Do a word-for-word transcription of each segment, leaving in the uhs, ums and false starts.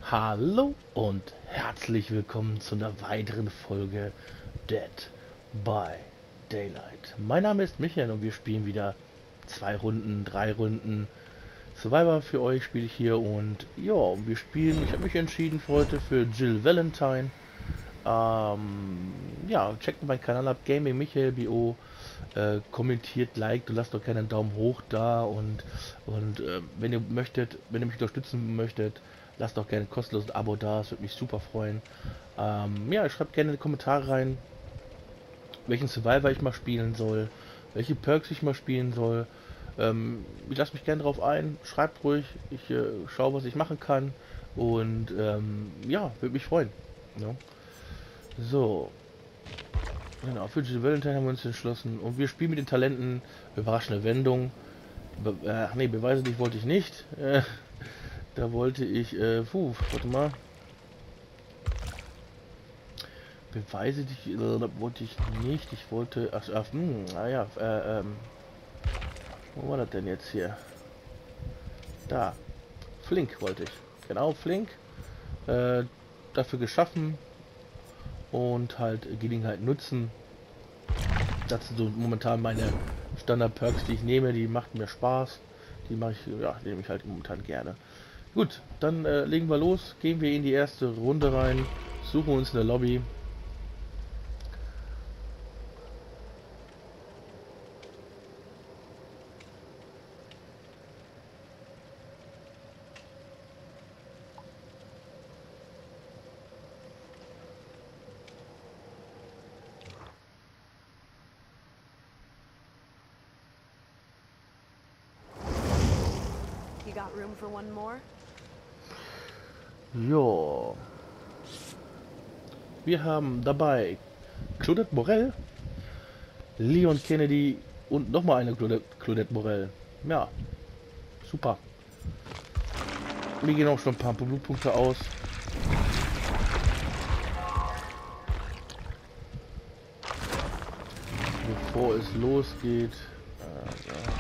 Hallo und herzlich willkommen zu einer weiteren Folge Dead by Daylight. Mein Name ist Michael und wir spielen wieder zwei Runden, drei Runden Survivor für euch spiele ich hier und ja, wir spielen, ich habe mich entschieden für heute für Jill Valentine. Ähm, ja, checkt meinen Kanal ab, Gaming Michael B O, äh, kommentiert, liked und lasst doch gerne einen Daumen hoch da und, und äh, wenn ihr möchtet, wenn ihr mich unterstützen möchtet, lasst doch gerne ein kostenloses Abo da, das würde mich super freuen. Ähm, ja, schreibt gerne in die Kommentare rein, welchen Survivor ich mal spielen soll, welche Perks ich mal spielen soll. Ähm, ich lasse mich gerne drauf ein, schreibt ruhig, ich äh, schaue, was ich machen kann und ähm, ja, würde mich freuen. Ja. So, genau, für Jill Valentine haben wir uns entschlossen und wir spielen mit den Talenten überraschende Wendung. Be äh, ach nee, Beweise dich wollte ich nicht. Äh, da wollte ich, äh, puh, warte mal. Beweise dich äh, wollte ich nicht. Ich wollte, ach, ach hm, naja, äh, ähm, wo war das denn jetzt hier? Da, Flink wollte ich. Genau, Flink. Äh, dafür geschaffen und halt Gelegenheit nutzen. Das sind so momentan meine Standard-Perks, die ich nehme. Die macht mir Spaß. Die mache ich, ja, nehme ich halt momentan gerne. Gut, dann äh, legen wir los. Gehen wir in die erste Runde rein. Suchen uns eine Lobby. You got room for one more? Ja. Wir haben dabei Claudette Morel, Leon Kennedy und nochmal eine Claudette, Claudette Morel. Ja, super. Mir gehen auch schon ein paar Blutpunkte aus. Bevor es losgeht. Äh, ja.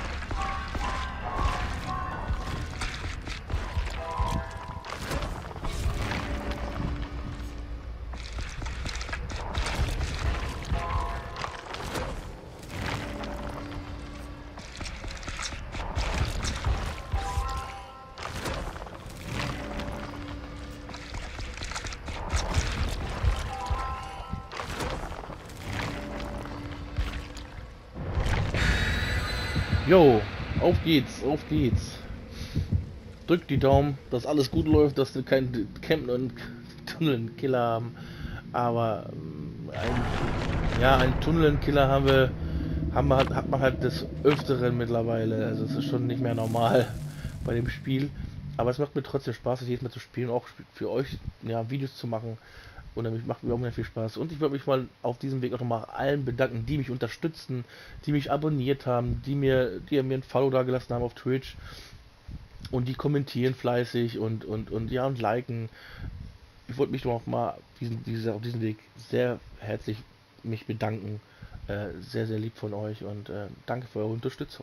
Jo, auf geht's, auf geht's. Drückt die Daumen, dass alles gut läuft, dass wir keinen Campen und Tunnelkiller haben. Aber ähm, ein, ja, einen Tunnelkiller haben wir, haben wir, hat man halt des Öfteren mittlerweile. Also es ist schon nicht mehr normal bei dem Spiel. Aber es macht mir trotzdem Spaß, es jedes Mal zu spielen, auch für euch ja, Videos zu machen. Und damit macht mir auch mehr viel Spaß. Und ich würde mich mal auf diesem Weg auch nochmal allen bedanken, die mich unterstützen, die mich abonniert haben, die mir, die mir ein Follow da gelassen haben auf Twitch. Und die kommentieren fleißig und, und, und ja und liken. Ich wollte mich noch mal diesen, diese, auf diesem Weg sehr herzlich mich bedanken. Äh, sehr, sehr lieb von euch und äh, danke für eure Unterstützung.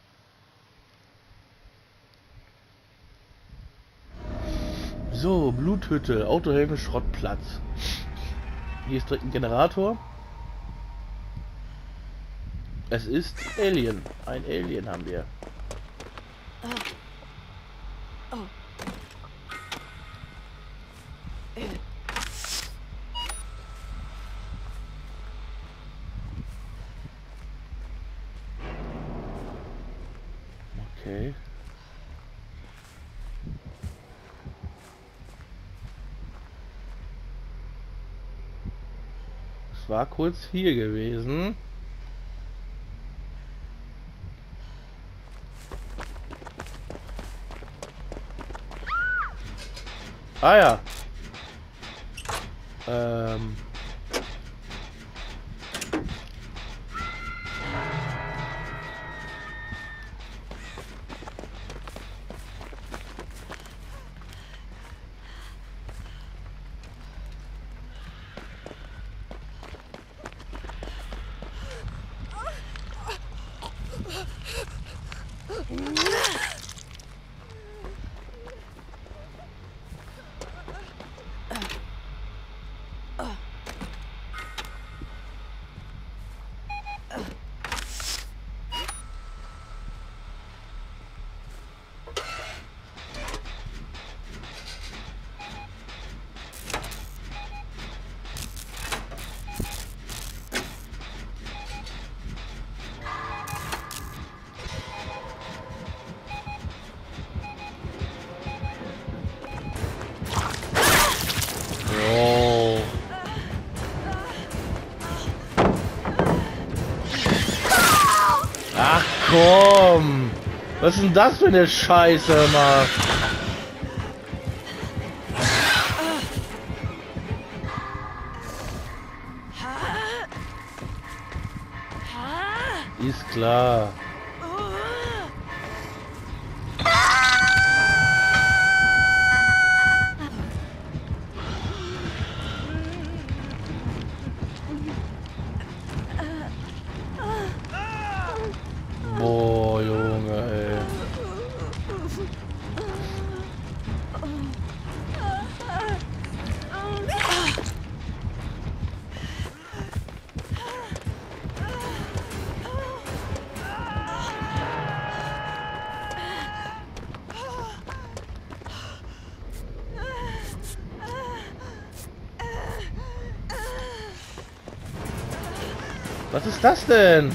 So, Bluthütte, Autohelme, Schrottplatz. Hier ist direkt ein Generator. Es ist Alien. Ein Alien haben wir. Oh. Oh. Okay. Es war kurz hier gewesen. Ah ja. Ähm. komm! Was ist denn das für eine Scheiße, Mann? Ist klar. Boah, Junge, ey. Was ist das denn?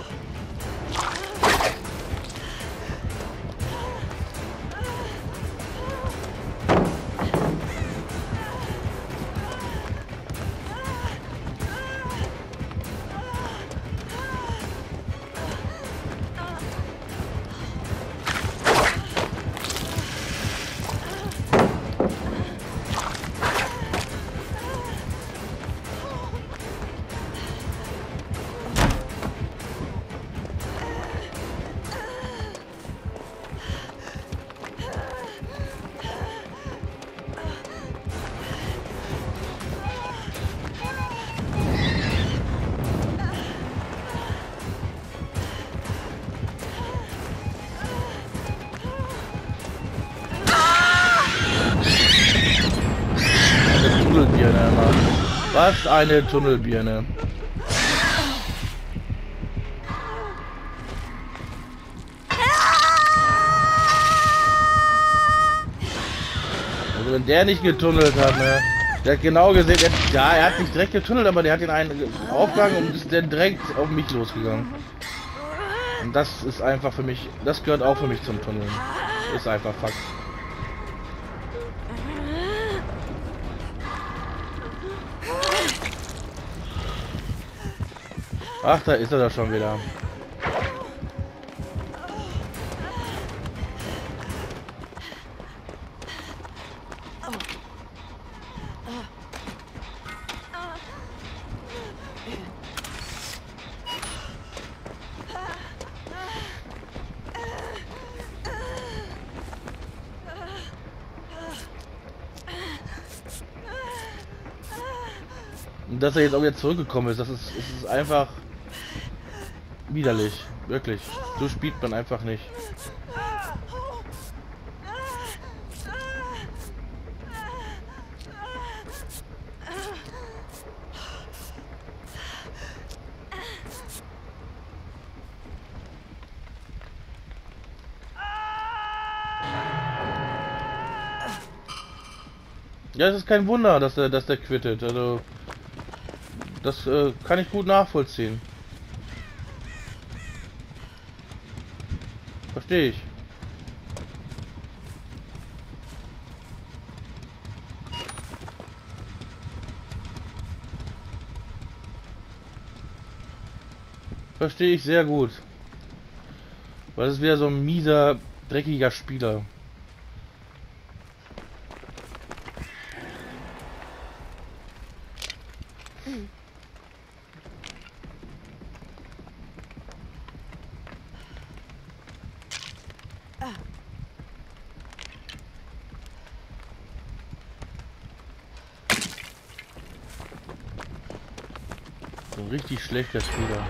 Tunnelbirne, Mann. Was eine Tunnelbirne. Also wenn der nicht getunnelt hat, ne? Der hat genau gesehen, der, ja, er hat nicht direkt getunnelt, aber der hat den einen aufgegangen und ist dann direkt auf mich losgegangen. Und das ist einfach für mich, das gehört auch für mich zum Tunneln. Ist einfach Fakt. Ach, da ist er doch schon wieder. Und dass er jetzt auch wieder zurückgekommen ist, das ist, es ist einfach widerlich, wirklich. So spielt man einfach nicht. Ja, es ist kein Wunder, dass der, dass der quittet. Also das äh, kann ich gut nachvollziehen. Verstehe ich. Verstehe ich sehr gut. Weil es wieder so ein mieser, dreckiger Spieler. So ein richtig schlechter Spieler.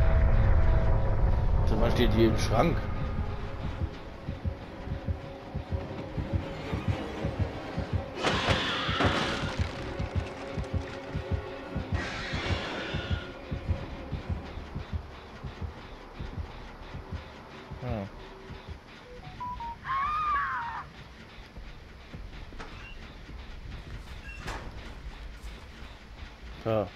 Steht hier im Schrank. Ja.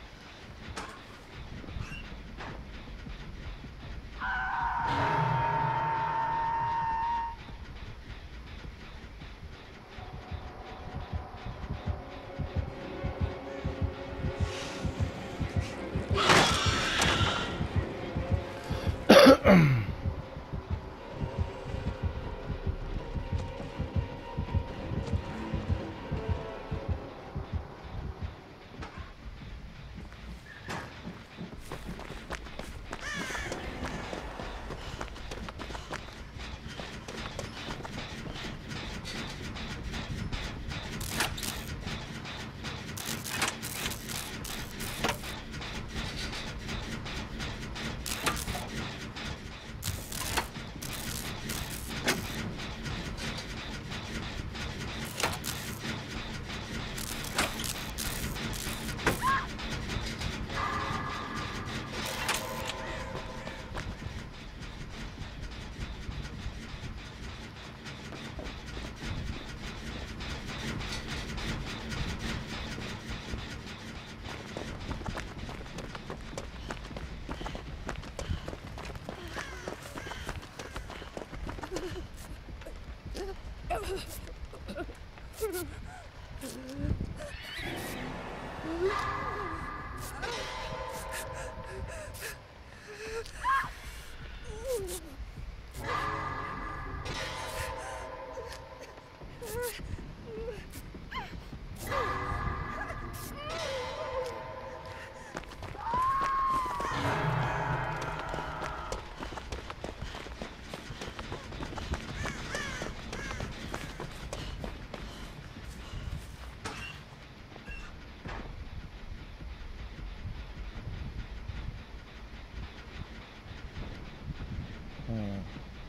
Hm.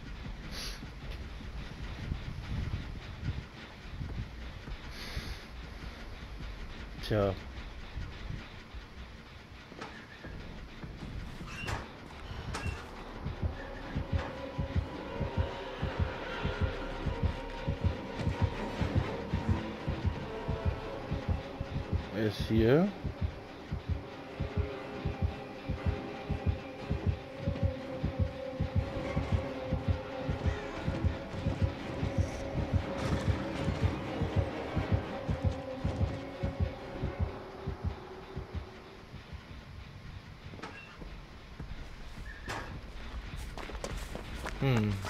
Tja. Er ist hier. Hm.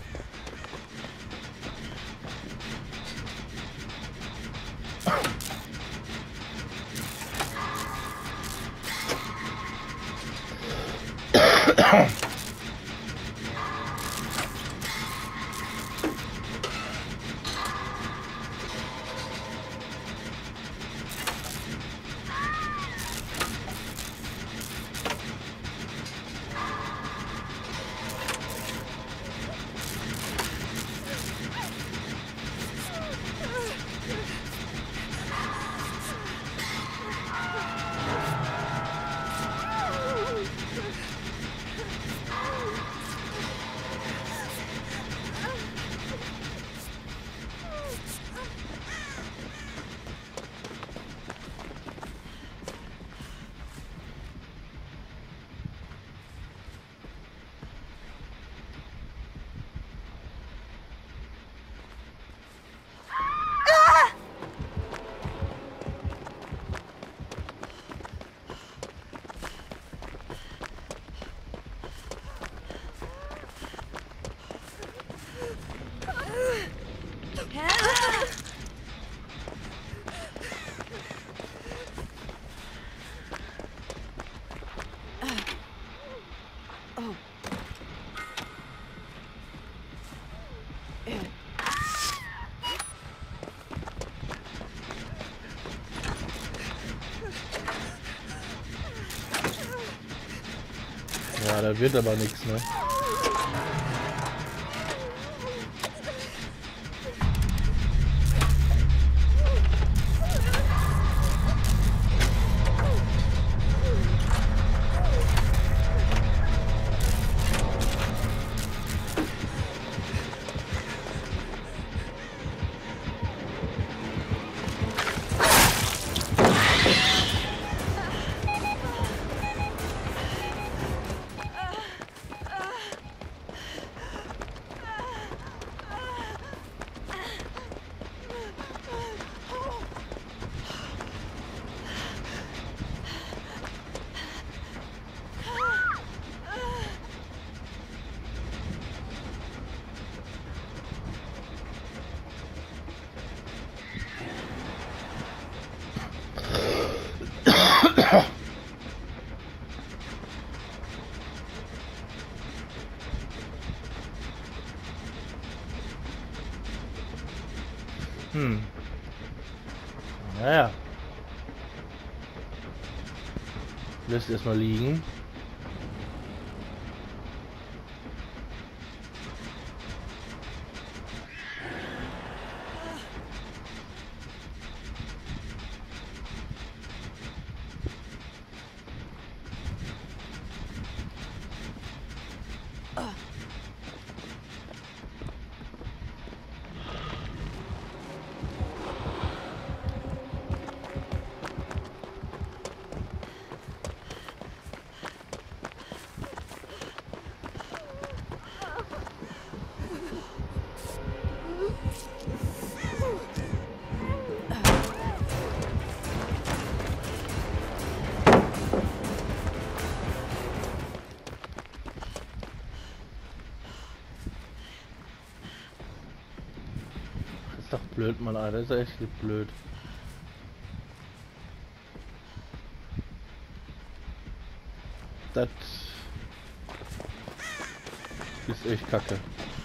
Ja, da wird aber nichts, ne? Lässt erstmal liegen. Ist doch blöd, Mann, Alter. Das ist echt blöd. Das ist echt kacke.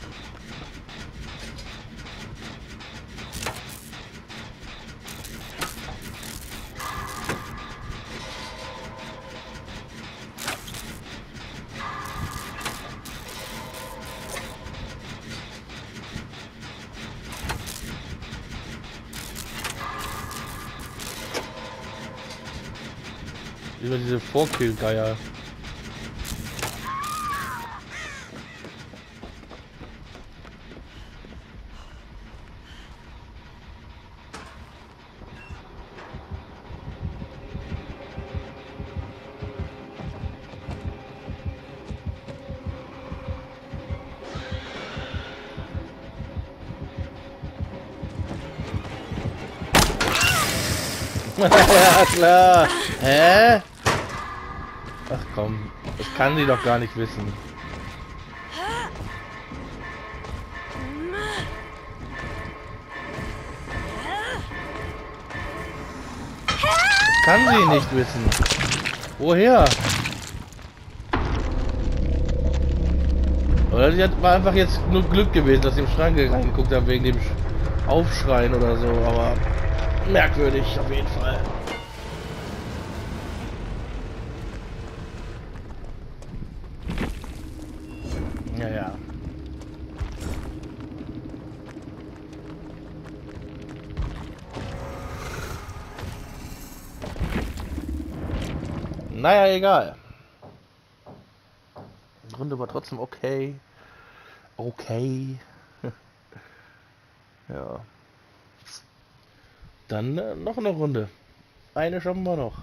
Über diese Vorkill-Geier. Ja, klar. Hä? Ach komm, das kann sie doch gar nicht wissen. Das kann sie nicht wissen. Woher? Oder sie hat, war einfach jetzt nur Glück gewesen, dass sie im Schrank reingeguckt haben wegen dem Aufschreien oder so, aber merkwürdig auf jeden Fall. Ja, ja. Naja, egal. Die Runde war trotzdem okay. Okay. Ja. Dann äh, noch eine Runde. Eine schaffen wir noch.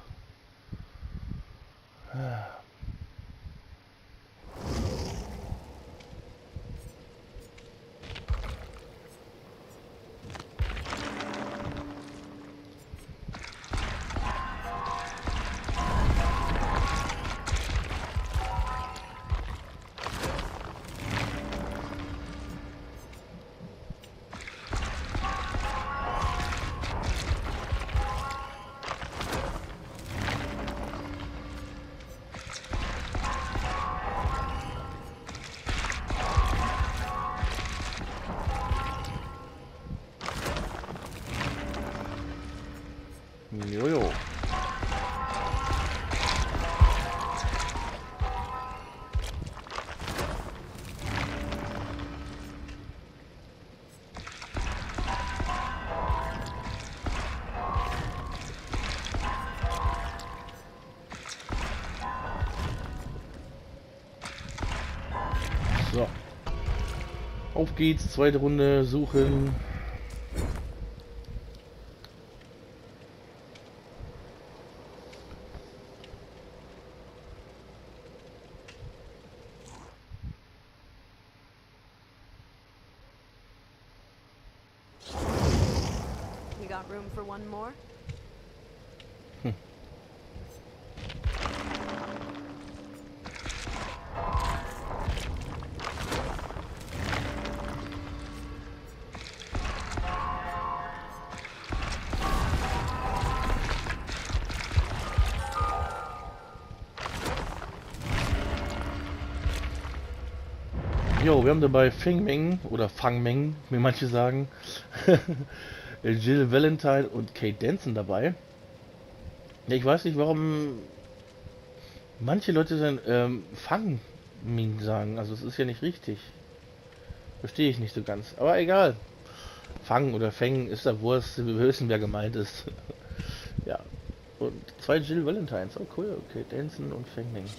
Jojo. So. Auf geht's, zweite Runde suchen. You got room for one more? Jo, wir haben dabei Fing Meng oder Fang Meng, wie manche sagen, Jill Valentine und Kate Denson dabei. Ja, ich weiß nicht, warum Manche Leute dann ähm, Fang Ming sagen, also es ist ja nicht richtig. Verstehe ich nicht so ganz. Aber egal. Fang oder Feng ist da Wurst, wir wissen, wer gemeint ist. Ja. Und zwei Jill Valentines. Oh cool, okay. Danson und Feng Ming.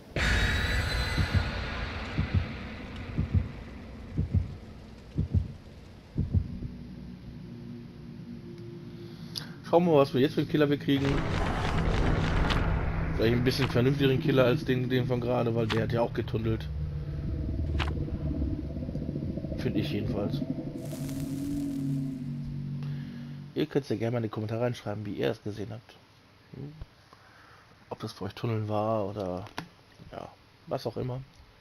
Schauen wir mal, was wir jetzt für einen Killer wir kriegen. Vielleicht ein bisschen vernünftigeren Killer als den, den von gerade, weil der hat ja auch getunnelt. Finde ich jedenfalls. Ihr könnt ja gerne mal in die Kommentare reinschreiben, wie ihr es gesehen habt. Hm. Ob das für euch Tunneln war oder ja, was auch immer.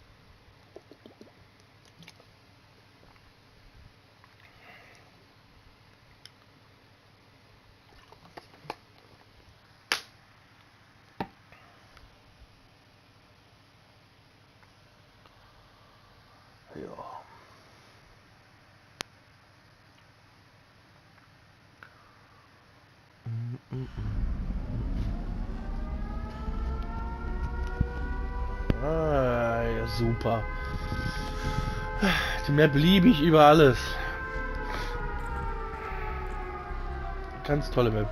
Ja. Ah, ja, super. Die Map liebe ich über alles. Ganz tolle Map.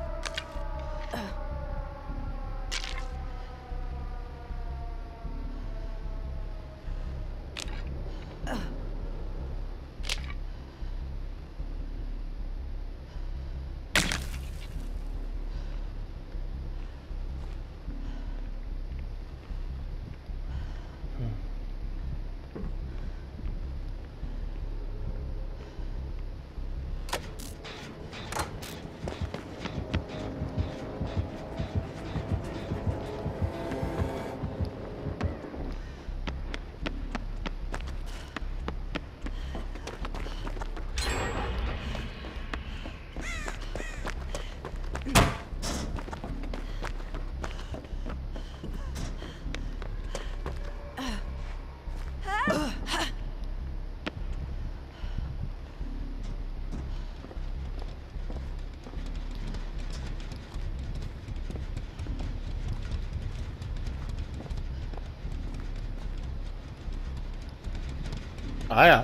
Ah ja.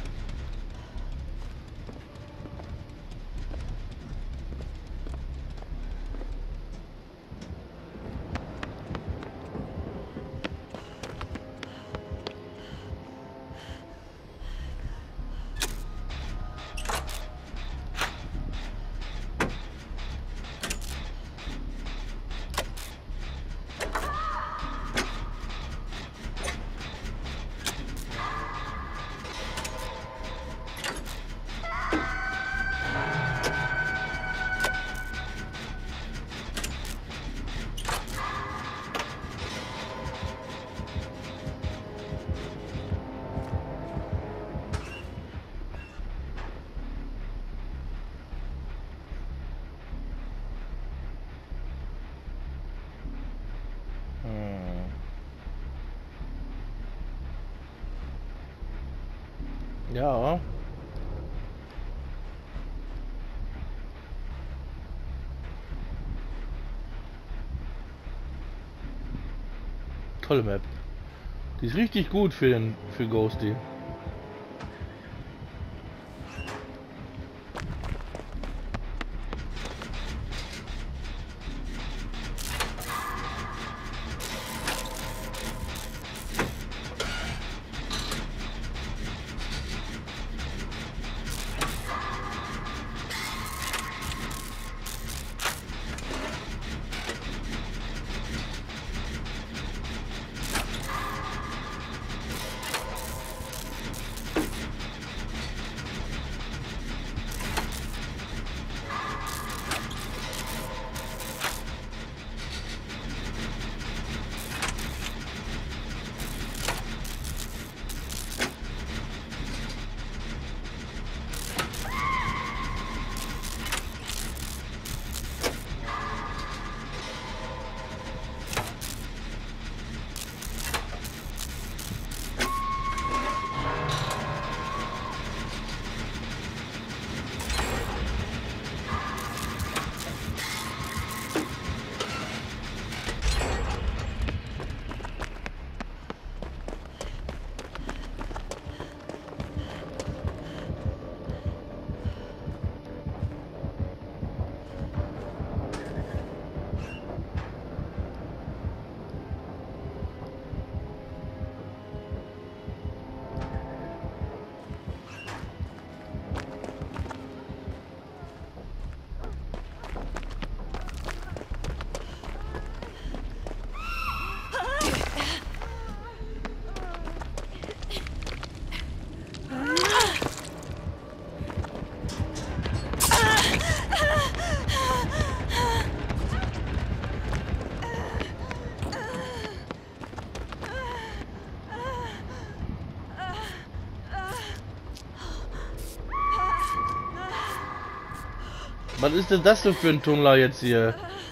Ja. Tolle Map. Die ist richtig gut für den für Ghosty. Was ist denn das so für ein Tunnel jetzt hier?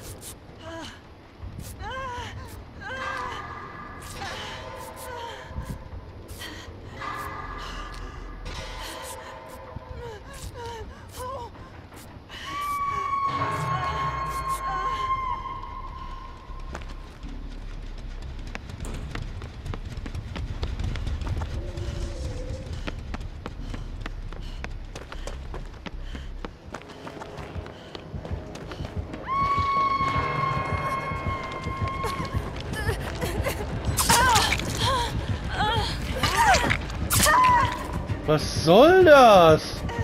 Was soll das?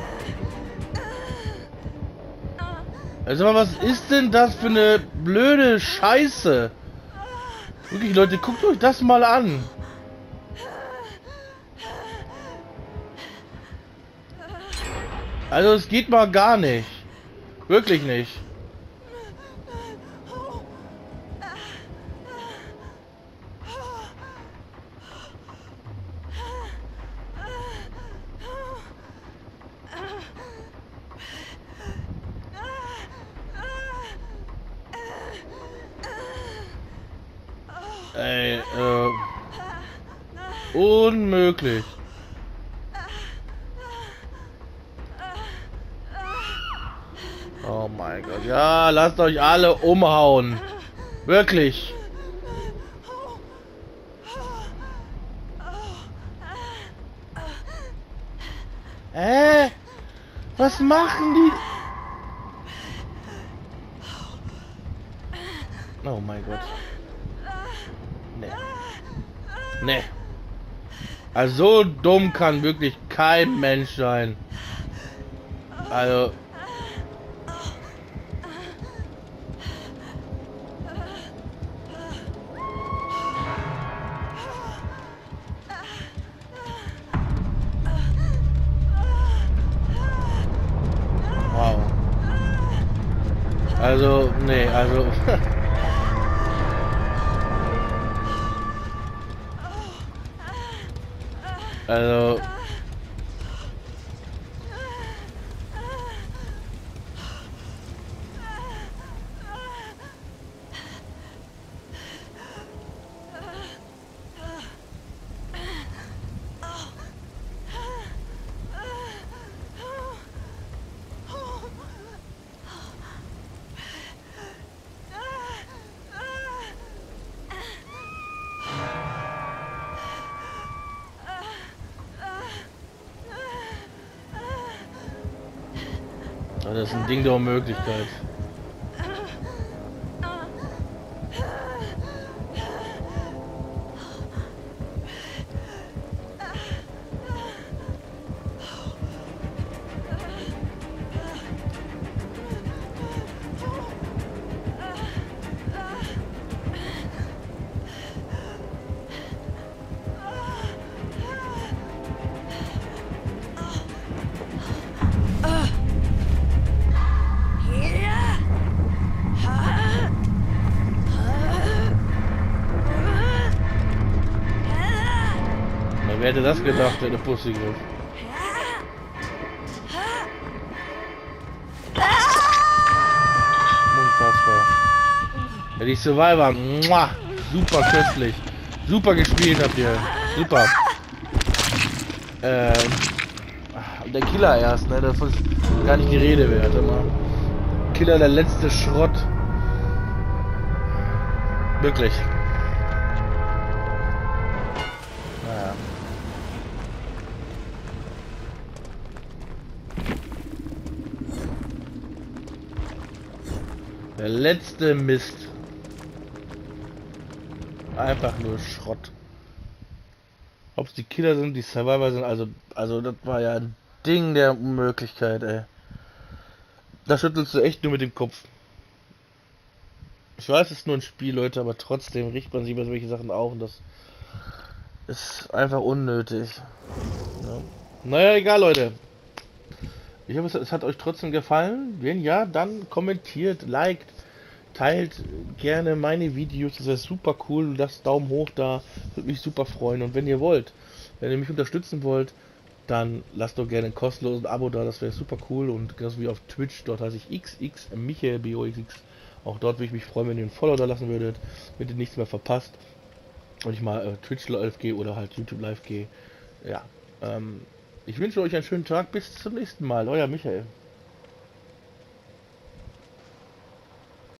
Also was ist denn das für eine blöde Scheiße? Wirklich Leute, guckt euch das mal an. Also es geht mal gar nicht. Wirklich nicht. Ey, äh, unmöglich. Oh mein Gott. Ja, lasst euch alle umhauen. Wirklich. Äh, was machen die? Oh mein Gott. Nee. Nee. Also so dumm kann wirklich kein Mensch sein. Also. Wow. Also, nee, also. Also. Das ist ein Ding der Unmöglichkeit. Wer hätte das gedacht, der eine Pussy griff? Unfassbar. Ja, die Survivor. Muah, super köstlich. Super gespielt habt ihr. Super. Ähm. Der Killer erst, ne? Davon ist gar nicht die Rede wert. Immer. Killer, der letzte Schrott. Wirklich. Naja. Der letzte Mist. Einfach nur Schrott. Ob es die Killer sind, die Survivor sind, also, also das war ja ein Ding der Unmöglichkeit, ey. Da schüttelst du echt nur mit dem Kopf. Ich weiß, es ist nur ein Spiel, Leute, aber trotzdem riecht man sich über solche Sachen auf und das ist einfach unnötig. Ja. Naja, egal, Leute. Ich hoffe, es hat euch trotzdem gefallen. Wenn ja, dann kommentiert, liked, teilt gerne meine Videos. Das wäre super cool. Lasst Daumen hoch da. Würde mich super freuen. Und wenn ihr wollt, wenn ihr mich unterstützen wollt, dann lasst doch gerne ein kostenloses Abo da, das wäre super cool. Und genauso wie auf Twitch, dort heiße ich X X Michael B O X X. Auch dort würde ich mich freuen, wenn ihr einen Follow da lassen würdet, damit ihr nichts mehr verpasst. Und ich mal äh, Twitch live gehe oder halt YouTube live gehe. Ja, ähm, ich wünsche euch einen schönen Tag, bis zum nächsten Mal, euer Michael.